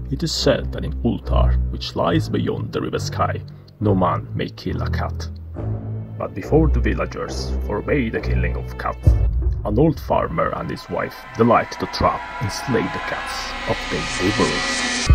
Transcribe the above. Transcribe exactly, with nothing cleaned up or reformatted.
It is said that in Ulthar, which lies beyond the river sky, no man may kill a cat. But before the villagers forbade the killing of cats, an old farmer and his wife delighted to trap and slay the cats of their neighbors.